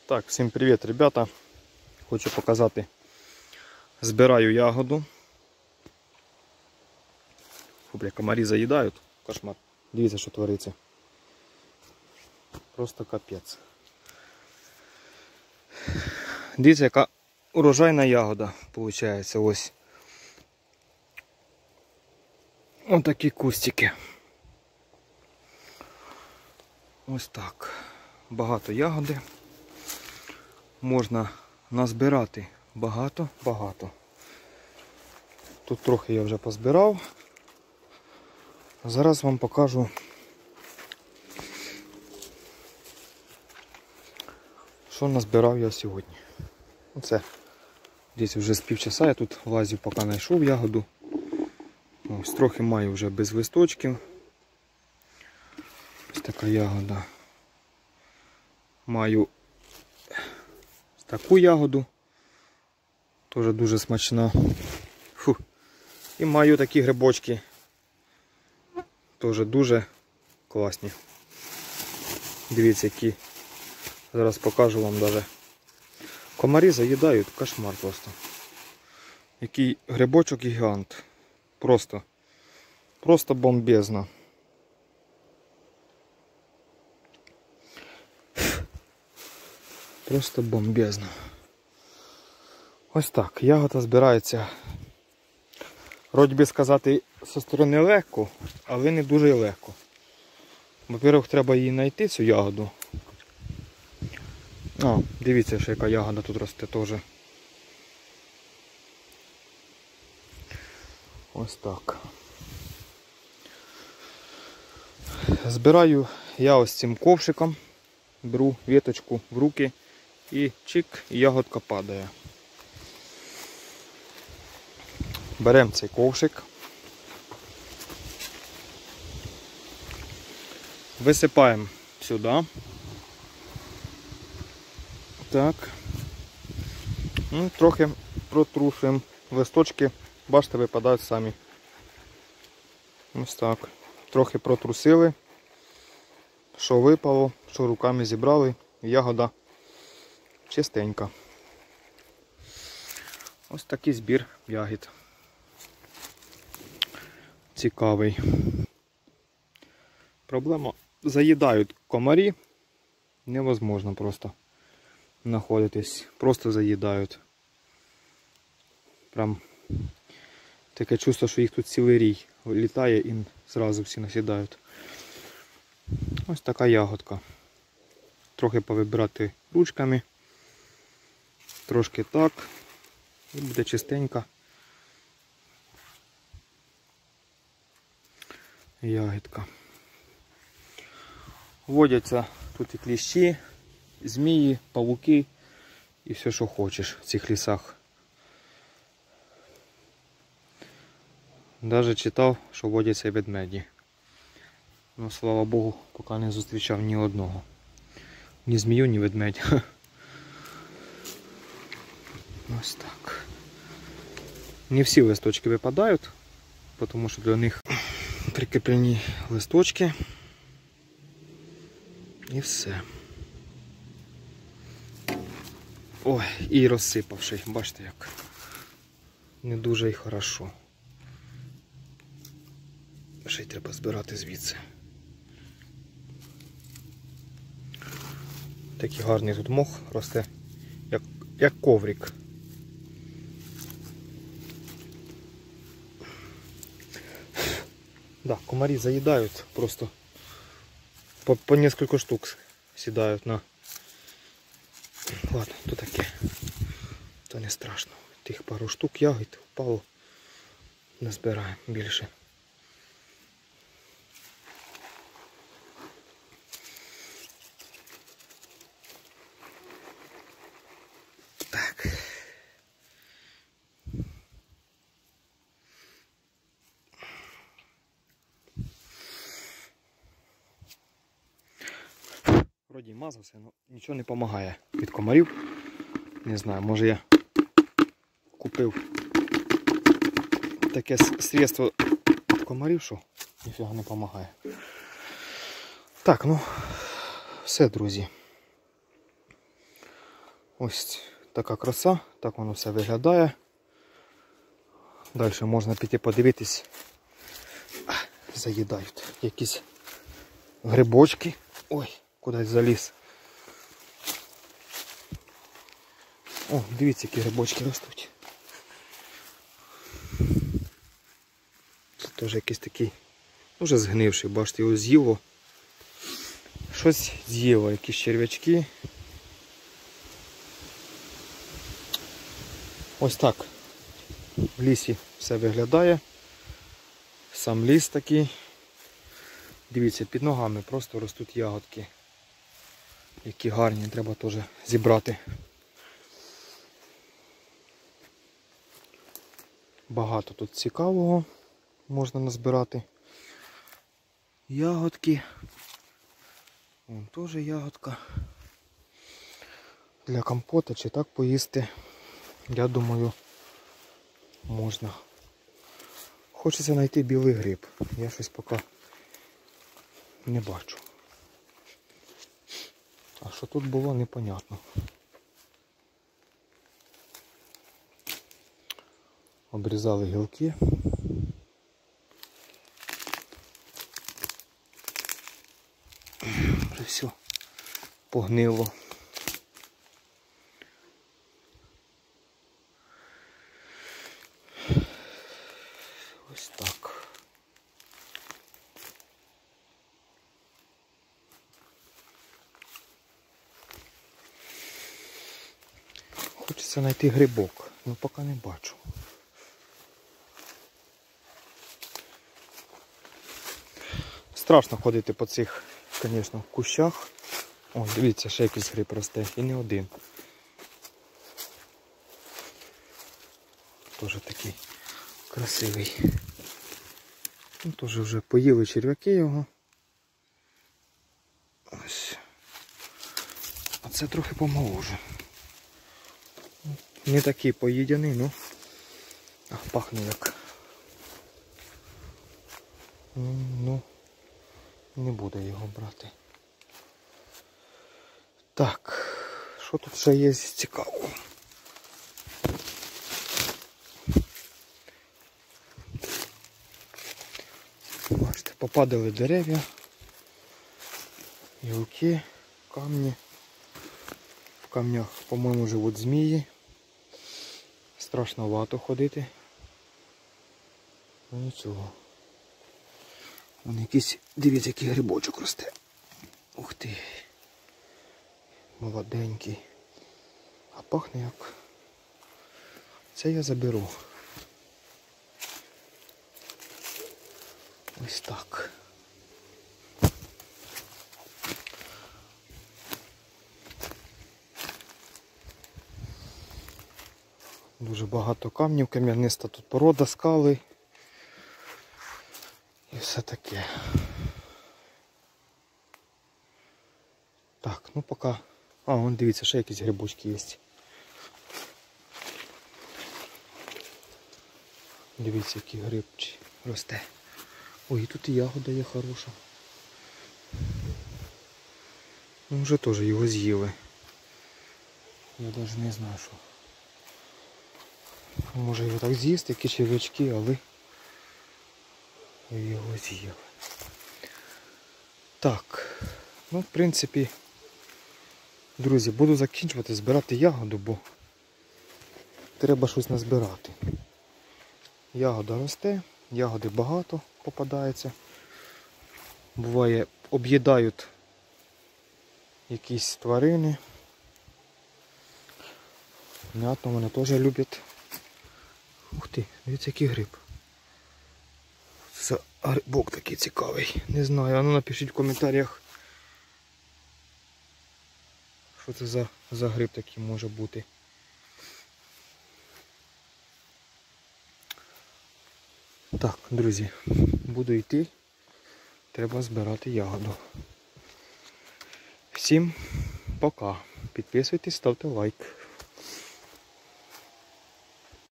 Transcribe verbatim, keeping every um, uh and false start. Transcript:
Так, всім привіт, ребята. Хочу показати. Збираю ягоду. Фу, бля, комарі заїдають. Кошмар. Дивіться, що твориться. Просто капець. Дивіться, яка урожайна ягода виходить. Ось. Ось такі кустики. Ось так. Багато ягоди. Можна назбирати багато-багато. Тут трохи я вже позбирав. Зараз вам покажу, що назбирав я сьогодні. Оце. Десь вже з півчаса я тут лазив, поки знайшов ягоду. Ось трохи маю вже без листочків. Ось така ягода. Маю таку ягоду. Теж дуже смачна. Фу. І маю такі грибочки. Теж дуже класні. Дивіться, які. Зараз покажу вам даже. Комарі заїдають, кошмар просто. Який грибочок гігант. Просто. Просто бомбезно. Просто бомбезно. Ось так. Ягода збирається, вроді би сказати, зі сторони легко, але не дуже легко. Во-первых, треба її знайти, цю ягоду. О, дивіться, що яка ягода тут росте теж. Ось так. Збираю я ось цим ковшиком. Беру веточку в руки і чик, і ягодка падає. Беремо цей ковшик. Висипаємо сюди. Так. Ну, трохи протрушуємо. Листочки, бачите, випадають самі. Ось так. Трохи протрусили. Що випало, що руками зібрали. Ягода чистенька. Ось такий збір ягід. Цікавий. Проблема, заїдають комарі. Невозможно просто знаходитись. Просто заїдають. Прям таке чувство, що їх тут цілий рій літає і зразу всі насідають. Ось така ягодка. Трохи повибирати ручками. Трошки так. І буде чистенька ягідка. Водяться тут і кліщі, змії, павуки і все, що хочеш в цих лісах. Навіть читав, що водяться і ведмеді. Ну, слава Богу, поки не зустрічав ні одного. Ні змію, ні ведмедя. Ось так. Не всі листочки випадають, тому що для них прикріплені листочки. І все. Ой, і розсипавши. Бачите як. Не дуже і хорошо. Ще й треба збирати звідси. Такий гарний тут мох росте, як, як коврик. Да, комарі заїдають, просто по, по несколько штук сідають на... Ладно, то таке, то не страшно. Тих пару штук ягід впало, не збираємо більше. Так. Вроді мазався, але нічого не допомагає від комарів. Не знаю, може я купив таке средство від комарів, що ніфіга не допомагає. Так, ну, все, друзі. Ось така краса, так воно все виглядає. Далі можна піти подивитись. Заїдають якісь грибочки. Ой, кудись заліз. О, дивіться, які грибочки ростуть. Це теж якийсь такий, вже згнивший, бачите, його з'їло. Щось з'їло, якісь черв'ячки. Ось так в лісі все виглядає. Сам ліс такий. Дивіться, під ногами просто ростуть ягодки. Які гарні, треба теж зібрати. Багато тут цікавого можна назбирати. Ягодки. Вон теж ягодка. Для компота чи так поїсти, я думаю, можна. Хочеться знайти білий гриб. Я щось поки не бачу. А що тут було, непонятно. Обрізали гілки. Вже все погнило. Ось так. Хочеться знайти грибок, але поки не бачу. Страшно ходити по цих, звісно, кущах. О, дивіться, ще якийсь гриб росте, і не один. Теж такий красивий. Ну, теж вже поїли черв'яки його. Ось. А це трохи помоложе. Не такий поїдяний, ну. А, пахне як. Ну, не буду його брати. Так, що тут ще є цікавого? Бачите, попадали дерев'я, гілки, камні. В камнях, по-моєму, живуть змії. Страшновато ходити. Ну нічого. Вон якийсь, дивіться, який грибочок росте. Ух ти. Молоденький. А пахне як. Це я заберу. Ось так. Дуже багато камнів, кам'яниста тут порода, скали. І все таке. Так, ну поки... А, вон дивіться, ще якісь грибочки є. Дивіться, який гриб росте. Ой, і тут і ягода є хороша. Ну, вже теж його з'їли. Я навіть не знаю, що. Може його так з'їсти, які черв'ячки, але його з'їли. Так, ну в принципі, друзі, буду закінчувати збирати ягоду, бо треба щось назбирати. Ягода росте, ягоди багато попадається. Буває, об'їдають якісь тварини. Понятно, вони теж люблять. Ух ти, дивіться, який гриб. Це грибок такий цікавий. Не знаю, а ну напишіть в коментарях, що це за, за гриб такий може бути. Так, друзі, буду йти. Треба збирати ягоду. Всім пока. Підписуйтесь, ставте лайк.